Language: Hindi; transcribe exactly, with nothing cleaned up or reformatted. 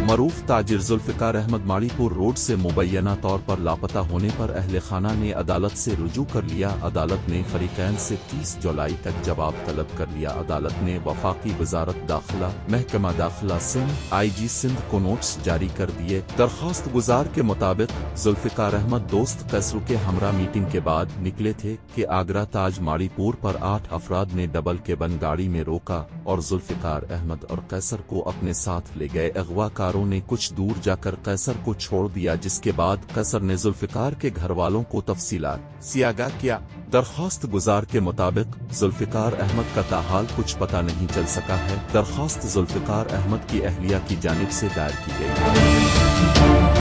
मरूफ ताजिर जुल्फ़िकार अहमद माड़ीपुर रोड से मुबैना तौर पर लापता होने पर अहले खाना ने अदालत से रुजू कर लिया। अदालत ने फरीकैन से तीस जुलाई तक जवाब तलब कर लिया। अदालत ने वफाकी वजारत दाखिला, महकमा दाखिला सिंध, आई जी सिंध को नोटिस जारी कर दिए। दरख्वास्त गुजार के मुताबिक जुल्फ़िकार अहमद दोस्त कैसर के हमरा मीटिंग के बाद निकले थे कि आगरा ताज माड़ीपुर पर आठ अफराद ने डबल केबन गाड़ी में रोका और जुल्फ़िकार अहमद और कैसर को अपने साथ ले गए। अगवाकारों ने कुछ दूर जाकर कैसर को छोड़ दिया, जिसके बाद कैसर ने जुल्फ़िकार के घर वालों को तफसीलात से आगाह किया। दरख्वास्त गुजार के मुताबिक जुल्फ़िकार अहमद का ताहाल कुछ पता नहीं चल सका है। दरख्वास्त जुल्फ़िकार अहमद की अहलिया की जानिब से दायर की गई।